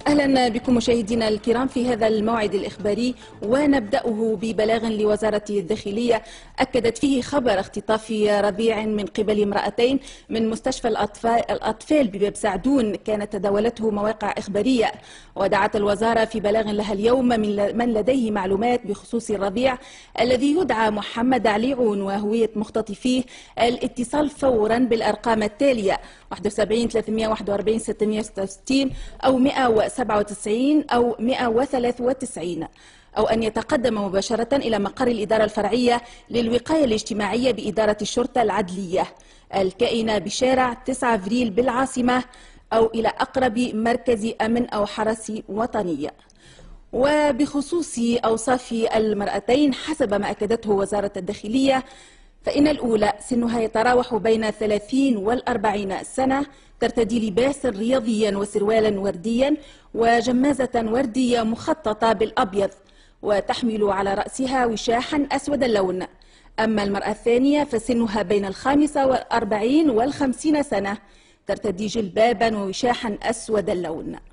أهلا بكم مشاهدينا الكرام في هذا الموعد الإخباري، ونبدأه ببلاغ لوزارة الداخلية أكدت فيه خبر اختطاف رضيع من قبل امرأتين من مستشفى الأطفال بباب سعدون كانت تداولته مواقع إخبارية. ودعت الوزارة في بلاغ لها اليوم من لديه معلومات بخصوص الرضيع الذي يدعى محمد عليعون وهوية مختطفيه الاتصال فورا بالأرقام التالية: 71 341 666 أو 197 أو 193، أو أن يتقدم مباشرة إلى مقر الإدارة الفرعية للوقاية الاجتماعية بإدارة الشرطة العدلية الكائنة بشارع 9 أفريل بالعاصمة، أو إلى أقرب مركز أمن أو حرس وطني. وبخصوص أوصاف المرأتين حسب ما أكدته وزارة الداخلية، فإن الأولى سنها يتراوح بين 30 و40 سنة، ترتدي لباسا رياضيا وسروالا ورديا وجمازة وردية مخططة بالأبيض، وتحمل على رأسها وشاحا أسود اللون. أما المرأة الثانية فسنها بين 45 و50 سنة، ترتدي جلبابا ووشاحا أسود اللون.